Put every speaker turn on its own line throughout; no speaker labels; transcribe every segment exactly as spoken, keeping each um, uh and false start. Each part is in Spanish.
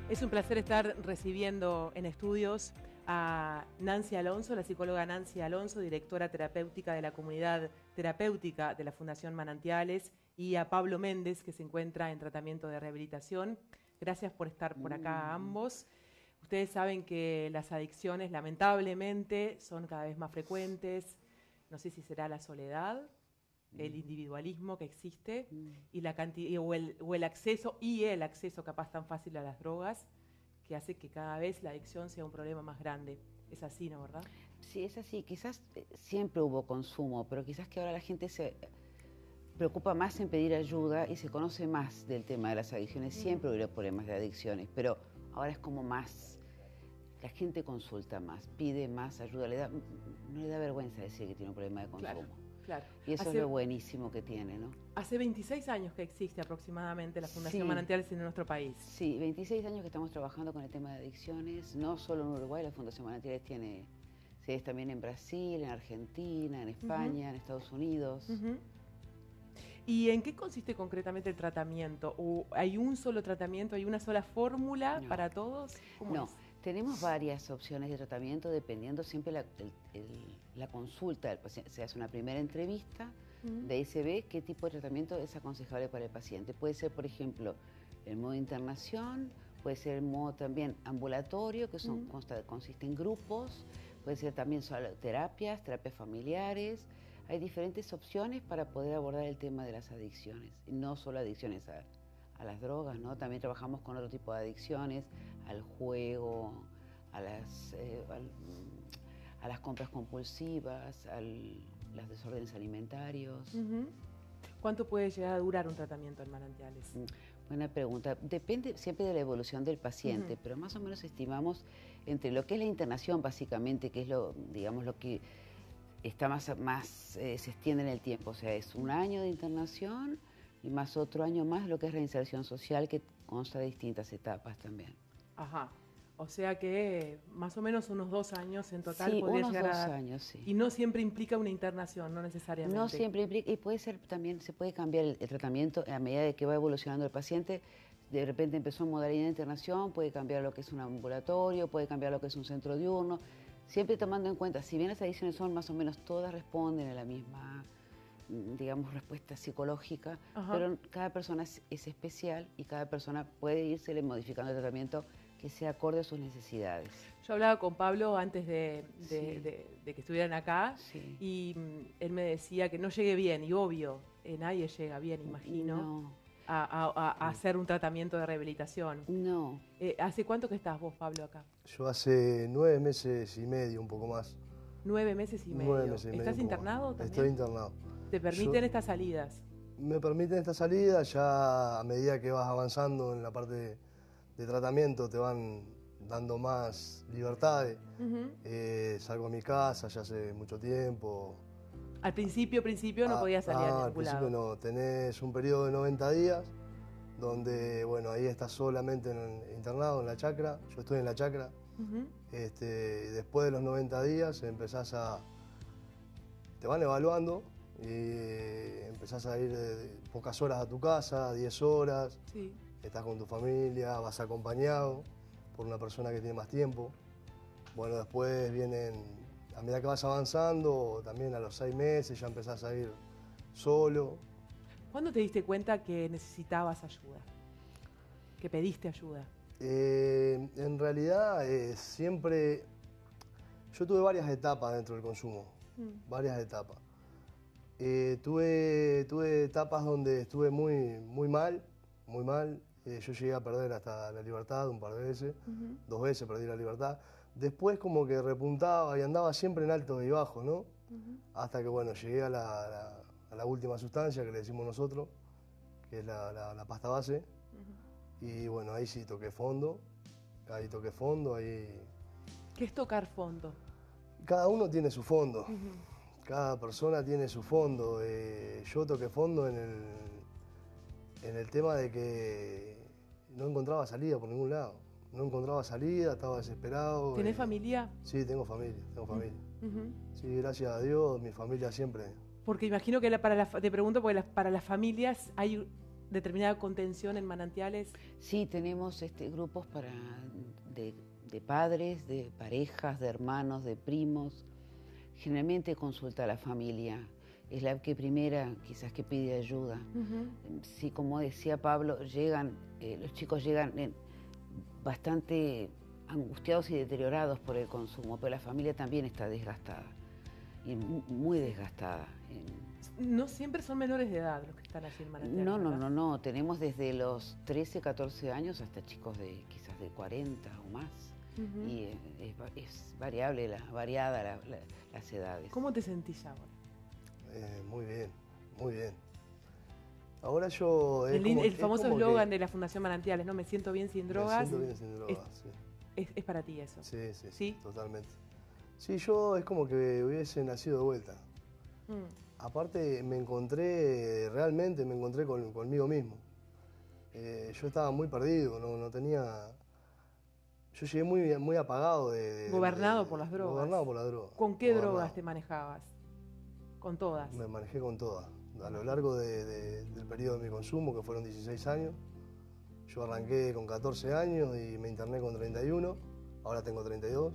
Es un placer estar recibiendo en estudios a Nancy Alonso, la psicóloga Nancy Alonso, directora terapéutica de la comunidad terapéutica de la Fundación Manantiales, y a Pablo Méndez, que se encuentra en tratamiento de rehabilitación. Gracias por estar por acá ambos. Ustedes saben que las adicciones, lamentablemente, son cada vez más frecuentes. No sé si será la soledad, el individualismo que existe y la cantidad, o, el, o el acceso y el acceso capaz tan fácil a las drogas, que hace que cada vez la adicción sea un problema más grande. Es así, ¿no, verdad?
Sí, es así. Quizás siempre hubo consumo, pero quizás que ahora la gente se preocupa más en pedir ayuda y se conoce más del tema de las adicciones. Siempre hubo problemas de adicciones, pero ahora es como más, la gente consulta más, pide más ayuda, le da, no le da vergüenza decir que tiene un problema de consumo.
Claro, claro.
Y eso
hace,
es lo buenísimo que tiene, ¿no?
Hace veintiséis años que existe aproximadamente la Fundación
Sí.
Manantiales en nuestro país.
Sí, veintiséis años que estamos trabajando con el tema de adicciones, no solo en Uruguay. La Fundación Manantiales tiene sedes también en Brasil, en Argentina, en España, uh-huh. en Estados Unidos.
Uh-huh. ¿Y en qué consiste concretamente el tratamiento? ¿O hay un solo tratamiento, hay una sola fórmula
no.
para todos? ¿Cómo
no,
es?
Tenemos varias opciones de tratamiento dependiendo siempre la, el, el, la consulta del paciente. Se hace una primera entrevista, uh-huh. de ahí se ve qué tipo de tratamiento es aconsejable para el paciente. Puede ser, por ejemplo, el modo de internación, puede ser el modo también ambulatorio, que son, uh-huh. consta, consiste en grupos, puede ser también solo terapias, terapias familiares. Hay diferentes opciones para poder abordar el tema de las adicciones, y no solo adicciones a, a las drogas, ¿no? También trabajamos con otro tipo de adicciones, al juego, a las, eh, al, a las compras compulsivas, a los desórdenes alimentarios.
Uh-huh. ¿Cuánto puede llegar a durar un tratamiento en Manantiales?
Buena pregunta. Depende siempre de la evolución del paciente, uh-huh. pero más o menos estimamos entre lo que es la internación, básicamente, que es lo, digamos, lo que está más, más eh, se extiende en el tiempo. O sea, es un año de internación y más otro año más lo que es reinserción social, que consta de distintas etapas también.
Ajá. O sea que más o menos unos dos años en total
sí,
podría
unos
llegar
dos
a...
años, sí.
Y no siempre implica una internación, no necesariamente.
No siempre implica, y puede ser también, se puede cambiar el, el tratamiento a medida de que va evolucionando el paciente. De repente empezó en modalidad de internación, puede cambiar lo que es un ambulatorio, puede cambiar lo que es un centro diurno, siempre tomando en cuenta, si bien las adicciones son más o menos todas responden a la misma, digamos, respuesta psicológica, ajá. pero cada persona es, es especial y cada persona puede irse modificando el tratamiento que sea acorde a sus necesidades.
Yo hablaba con Pablo antes de, de,
sí.
de, de que estuvieran acá,
sí.
y mm, él me decía que no llegue bien, y obvio, eh, nadie llega bien, imagino,
no.
a, a, a hacer un tratamiento de rehabilitación.
No.
Eh, ¿Hace cuánto que estás vos, Pablo, acá?
Yo hace nueve meses y medio, un poco más.
Nueve meses y medio.
Nueve meses y medio.
¿Estás internado también?
Estoy internado.
¿Te permiten
Yo,
estas salidas?
Me permiten estas salidas, ya a medida que vas avanzando en la parte de, de tratamiento te van dando más libertades. Uh-huh. eh, salgo a mi casa ya hace mucho tiempo.
Al principio, principio no
ah,
podías salir
ah,
a
al
ningún lado.
principio no, tenés un periodo de noventa días donde, bueno, ahí estás solamente en, internado en la chacra. Yo estoy en la chacra. Uh-huh. este, después de los noventa días empezás a... te van evaluando y empezás a ir de, de pocas horas a tu casa, diez horas.
Sí.
Estás con tu familia, vas acompañado por una persona que tiene más tiempo. Bueno, después vienen, a medida que vas avanzando, también a los seis meses ya empezás a ir solo.
¿Cuándo te diste cuenta que necesitabas ayuda? ¿Que pediste ayuda?
Eh, en realidad, eh, siempre... Yo tuve varias etapas dentro del consumo, mm. varias etapas. Eh, tuve, tuve etapas donde estuve muy, muy mal, muy mal. Eh, yo llegué a perder hasta la libertad un par de veces, uh-huh. dos veces perdí la libertad. Después como que repuntaba y andaba siempre en altos y bajos, ¿no? Uh-huh. Hasta que, bueno, llegué a la, la, a la última sustancia que le decimos nosotros, que es la, la, la pasta base. Uh-huh. Y bueno, ahí sí toqué fondo, ahí toqué fondo, ahí...
¿Qué es tocar fondo?
Cada uno tiene su fondo, uh-huh. cada persona tiene su fondo. Eh, yo toqué fondo en el, en el tema de que no encontraba salida por ningún lado. No encontraba salida, estaba desesperado.
¿Tenés
eh,
familia?
Sí, tengo familia, tengo familia.
Uh-huh.
Sí, gracias a Dios, mi familia siempre...
Porque imagino que la, para la, te pregunto, porque la, para las familias hay determinada contención en manantiales?
Sí, tenemos este, grupos para de, de padres, de parejas, de hermanos, de primos. Generalmente consulta a la familia. Es la que primera quizás que pide ayuda. Uh-huh. Sí, como decía Pablo, llegan, eh, los chicos llegan eh, bastante angustiados y deteriorados por el consumo, pero la familia también está desgastada, y muy desgastada.
No siempre son menores de edad los que están allí en manantiales.
No, no, no, no, tenemos desde los trece, catorce años hasta chicos de quizás de cuarenta o más. Uh-huh. Y es, es variable, la, variada la, la, las edades.
¿Cómo te sentís ahora?
Eh, muy bien, muy bien. Ahora yo...
El,
como,
el famoso eslogan
que...
de la Fundación Manantiales, ¿no? Me siento bien sin drogas.
Me siento bien sin drogas,
es,
sí.
Es, es para ti eso.
Sí, sí,
sí,
totalmente. Sí, yo es como que hubiese nacido de vuelta. Mm. Aparte me encontré, realmente me encontré con, conmigo mismo. Eh, yo estaba muy perdido, no, no tenía... Yo llegué muy, muy apagado de... de
gobernado
de, de,
por las drogas.
Gobernado por las drogas.
¿Con qué gobernado. drogas te manejabas? ¿Con todas?
Me manejé con todas. A lo largo de, de, del periodo de mi consumo, que fueron dieciséis años, yo arranqué con catorce años y me interné con treinta y uno, ahora tengo treinta y dos.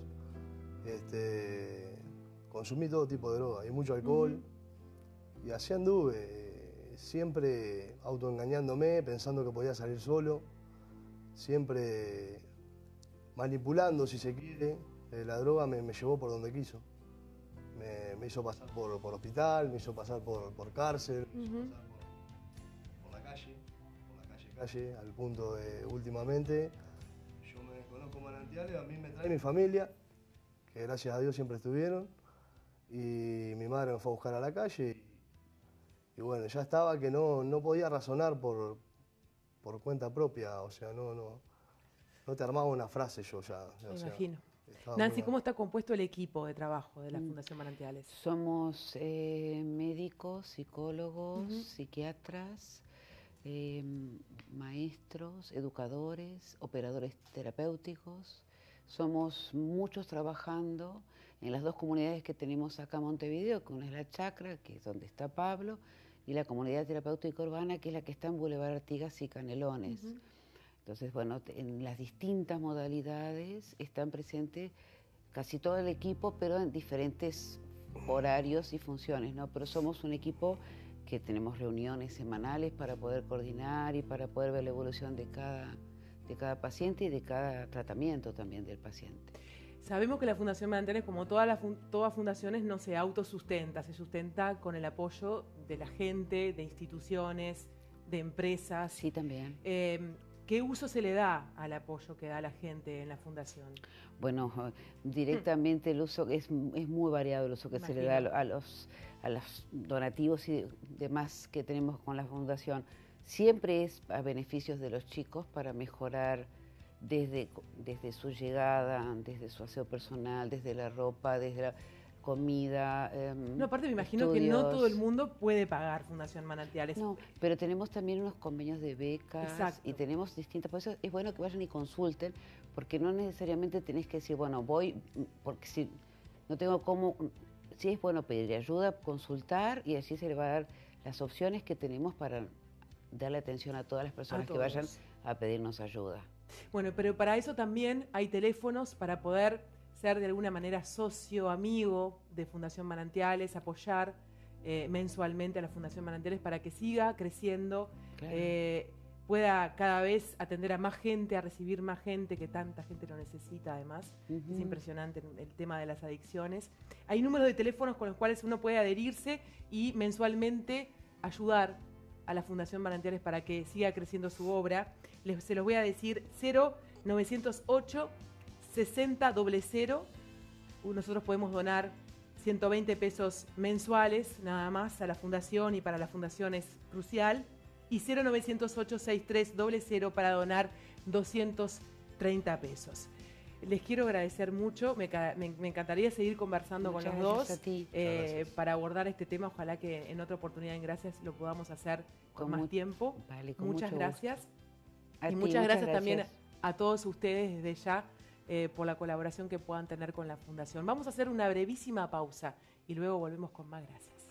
Este, consumí todo tipo de droga y mucho alcohol. Uh-huh. Y así anduve, siempre autoengañándome, pensando que podía salir solo, siempre manipulando, si se quiere. Eh, la droga me, me llevó por donde quiso. Me, me hizo pasar por, por hospital, me hizo pasar por, por cárcel, me hizo uh-huh. pasar por, por la calle, por la calle, calle, al punto de, últimamente, yo me desconozco manantiales, a mí me trae mi familia, que gracias a Dios siempre estuvieron, y mi madre me fue a buscar a la calle, y, y bueno, ya estaba que no, no podía razonar por, por cuenta propia, o sea, no, no, no te armaba una frase yo ya.
Me
o sea,
imagino. Nancy, ¿cómo está compuesto el equipo de trabajo de la Fundación Manantiales?
Somos eh, médicos, psicólogos, uh-huh. psiquiatras, eh, maestros, educadores, operadores terapéuticos. Somos muchos trabajando en las dos comunidades que tenemos acá en Montevideo, que una es la Chacra, que es donde está Pablo, y la comunidad terapéutica urbana, que es la que está en Boulevard Artigas y Canelones. Uh-huh. Entonces, bueno, en las distintas modalidades están presentes casi todo el equipo, pero en diferentes horarios y funciones, ¿no? Pero somos un equipo que tenemos reuniones semanales para poder coordinar y para poder ver la evolución de cada, de cada paciente y de cada tratamiento también del paciente.
Sabemos que la Fundación Manantiales, como todas las todas fundaciones, no se autosustenta, se sustenta con el apoyo de la gente, de instituciones, de empresas.
Sí, también.
Eh, ¿Qué uso se le da al apoyo que da la gente en la fundación?
Bueno, directamente el uso es, es muy variado, el uso que Imagino. se le da a los, a los donativos y demás que tenemos con la fundación. Siempre es a beneficios de los chicos para mejorar desde, desde su llegada, desde su aseo personal, desde la ropa, desde la comida, eh,
No, aparte me imagino
estudios.
que no todo el mundo puede pagar Fundación Manantiales.
No, pero tenemos también unos convenios de becas.
Exacto.
Y tenemos distintas, por eso es bueno que vayan y consulten, porque no necesariamente tenés que decir, bueno, voy, porque si no tengo cómo, sí es bueno pedir ayuda, consultar, y así se le va a dar las opciones que tenemos para darle atención a todas las personas que vayan a pedirnos ayuda.
Bueno, pero para eso también hay teléfonos para poder ser de alguna manera socio, amigo de Fundación Manantiales, apoyar eh, mensualmente a la Fundación Manantiales para que siga creciendo, claro. eh, pueda cada vez atender a más gente, a recibir más gente, que tanta gente lo necesita además. Uh-huh. Es impresionante el tema de las adicciones. Hay números de teléfonos con los cuales uno puede adherirse y mensualmente ayudar a la Fundación Manantiales para que siga creciendo su obra. Les, se los voy a decir: cero novecientos ocho sesenta cero cero. Nosotros podemos donar ciento veinte pesos mensuales nada más a la fundación, y para la fundación es crucial. Y cero novecientos ocho sesenta y tres cero cero para donar doscientos treinta pesos. Les quiero agradecer mucho, me, me, me encantaría seguir conversando
Muchas
con los dos
a ti.
Eh, para abordar este tema. Ojalá que en otra oportunidad en Gracias lo podamos hacer con, con más mu tiempo.
Vale, con
muchas gracias.
A
y
ti,
muchas,
muchas
gracias,
gracias
también a todos ustedes desde ya eh, por la colaboración que puedan tener con la Fundación. Vamos a hacer una brevísima pausa y luego volvemos con más Gracias.